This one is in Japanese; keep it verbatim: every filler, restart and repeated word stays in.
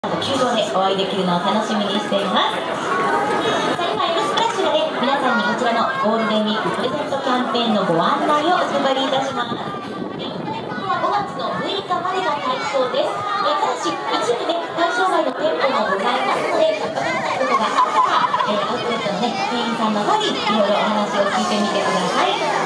球場でお会いできるのを楽しみにしています。さあ今、エルスプラッシュがね、皆さんにこちらのゴールデンウィークプレゼントキャンペーンのご案内をお配りいたします。えごがつのむいかまでが対象です。えただし、一部ね、対象外の店舗もございますので、わからないことがあったら、えアウトレットのね、店員さんの方にいろいろお話を聞いてみてください。